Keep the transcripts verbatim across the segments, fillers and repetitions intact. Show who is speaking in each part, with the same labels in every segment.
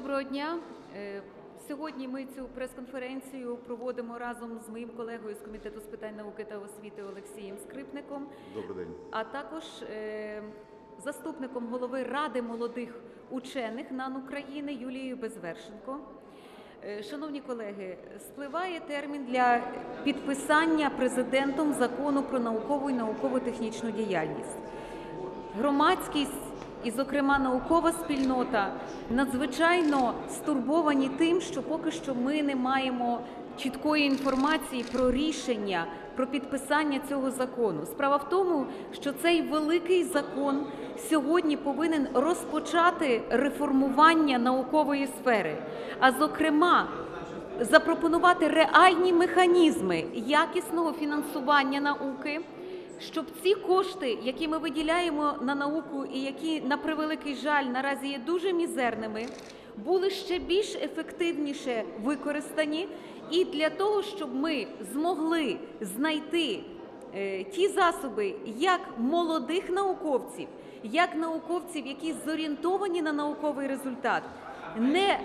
Speaker 1: Доброго дня. Сьогодні ми цю прес-конференцію проводимо разом з моїм колегою з Комітету з питань науки та освіти Олексієм Скрипником.
Speaker 2: Добрий день.
Speaker 1: А також е, заступником голови Ради молодих учених НАН України Юлією Безвершенко. Е, шановні колеги, спливає термін для підписання президентом Закону про наукову і науково-технічну діяльність. Громадськість і, зокрема, наукова спільнота надзвичайно стурбовані тим, що поки що ми не маємо чіткої інформації про рішення, про підписання цього закону. Справа в тому, що цей великий закон сьогодні повинен розпочати реформування наукової сфери, а, зокрема, запропонувати реальні механізми якісного фінансування науки, щоб ці кошти, які ми виділяємо на науку і які, на превеликий жаль, наразі є дуже мізерними, були ще більш ефективніше використані, і для того, щоб ми змогли знайти е, ті засоби як молодих науковців, як науковців, які зорієнтовані на науковий результат, не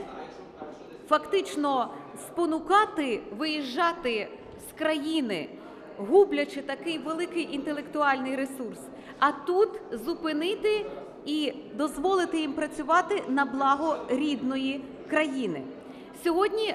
Speaker 1: фактично спонукати виїжджати з країни, гублячи такий великий інтелектуальний ресурс, а тут зупинити і дозволити їм працювати на благо рідної країни. Сьогодні,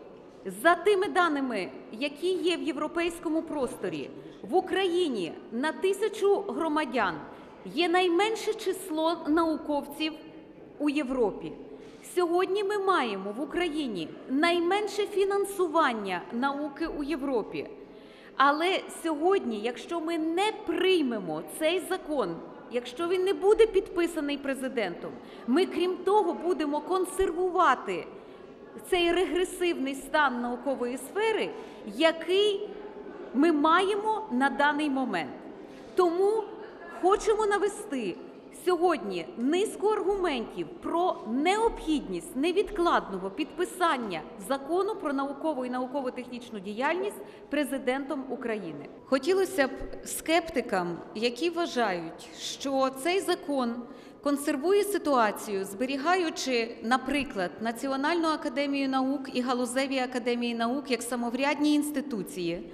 Speaker 1: за тими даними, які є в європейському просторі, в Україні на тисячу громадян є найменше число науковців у Європі. Сьогодні ми маємо в Україні найменше фінансування науки у Європі. Але сьогодні, якщо ми не приймемо цей закон, якщо він не буде підписаний президентом, ми, крім того, будемо консервувати цей регресивний стан наукової сфери, який ми маємо на даний момент. Тому хочемо навести сьогодні низку аргументів про необхідність невідкладного підписання Закону про наукову і науково-технічну діяльність президентом України. Хотілося б скептикам, які вважають, що цей закон консервує ситуацію, зберігаючи, наприклад, Національну академію наук і галузеві академії наук як самоврядні інституції,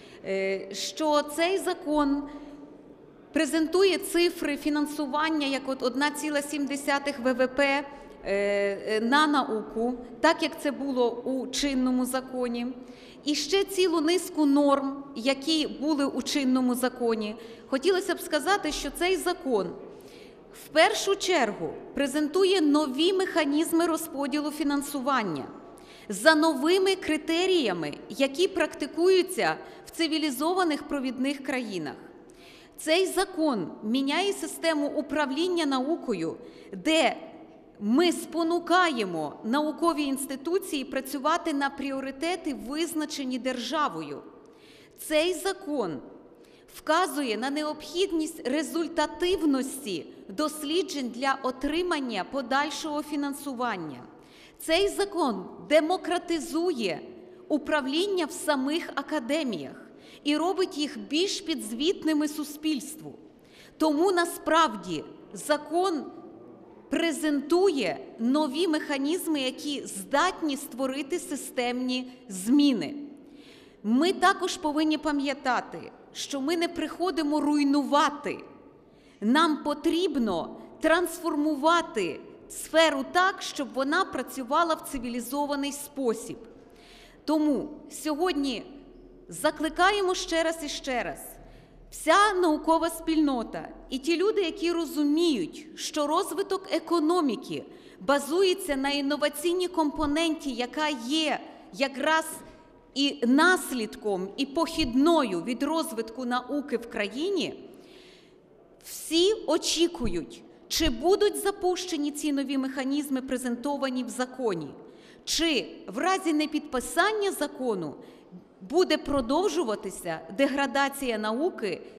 Speaker 1: що цей закон презентує цифри фінансування як от одна ціла сім десятих ВВП на науку, так як це було у чинному законі, і ще цілу низку норм, які були у чинному законі. Хотілося б сказати, що цей закон в першу чергу презентує нові механізми розподілу фінансування за новими критеріями, які практикуються в цивілізованих провідних країнах. Цей закон міняє систему управління наукою, де ми спонукаємо наукові інституції працювати на пріоритети, визначені державою. Цей закон вказує на необхідність результативності досліджень для отримання подальшого фінансування. Цей закон демократизує управління в самих академіях і робить їх більш підзвітними суспільству. Тому насправді закон презентує нові механізми, які здатні створити системні зміни. Ми також повинні пам'ятати, що ми не приходимо руйнувати. Нам потрібно трансформувати сферу так, щоб вона працювала в цивілізований спосіб. Тому сьогодні закликаємо ще раз і ще раз. Вся наукова спільнота і ті люди, які розуміють, що розвиток економіки базується на інноваційній компоненті, яка є якраз і наслідком, і похідною від розвитку науки в країні, всі очікують, чи будуть запущені ці нові механізми, презентовані в законі, чи в разі непідписання закону буде продовжуватися деградація науки